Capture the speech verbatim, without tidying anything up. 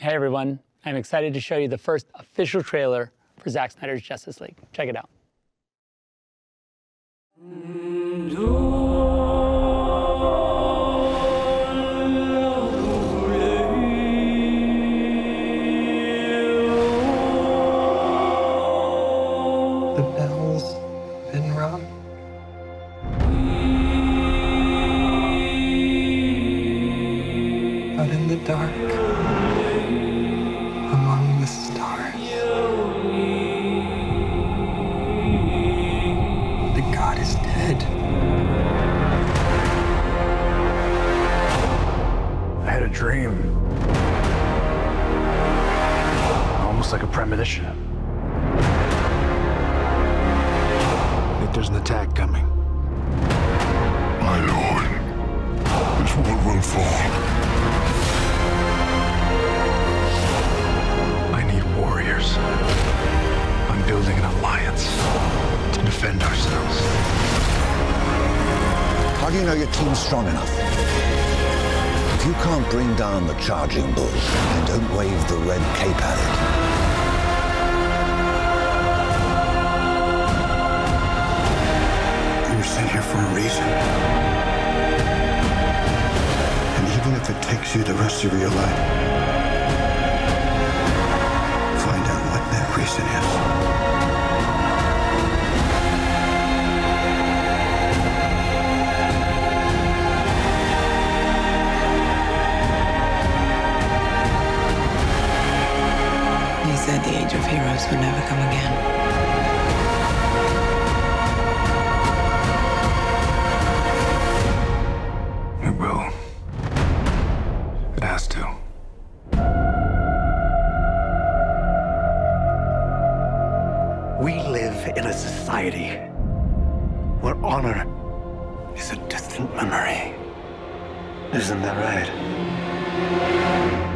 Hey everyone, I'm excited to show you the first official trailer for Zack Snyder's Justice League. Check it out. The bell's been rung. Out in the dark, among the stars, the god is dead. I had a dream. Almost like a premonition. I think there's an attack coming. My lord, this world will fall. I need warriors. I'm building an alliance to defend ourselves. How do you know your team's strong enough? If you can't bring down the charging bull, then don't wave the red cape at it. We were sent here for a reason. And even if it takes you the rest of your life, find out what that reason is. You said the age of heroes would never come again. It will. It has to. We live in a society where honor is a distant memory. Isn't that right?